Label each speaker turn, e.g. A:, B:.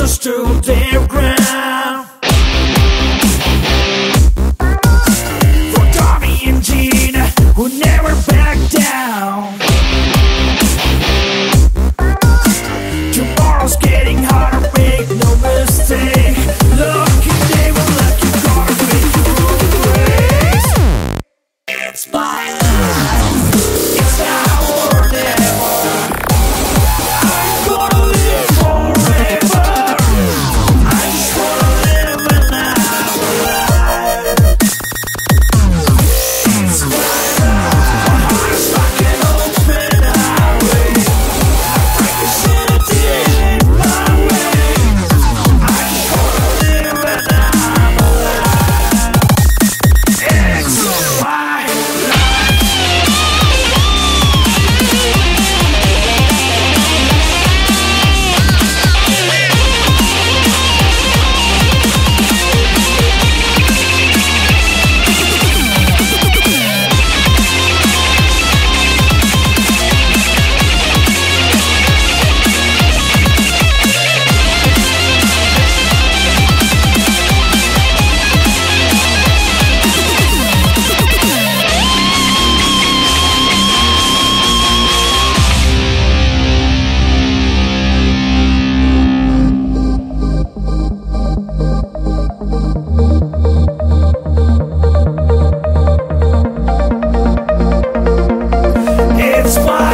A: closest to their ground. For Tommy and Gina, who never back down. Tomorrow's getting harder, make no mistake. Lucky day will let you go to make your own ways. It's my life, it's now or never. I'm gonna live forever. I just wanna live and I'm alive. It's my life, my heart's like an open highway. Break the city in my way. I just wanna live and I'm alive. It's my life. It's my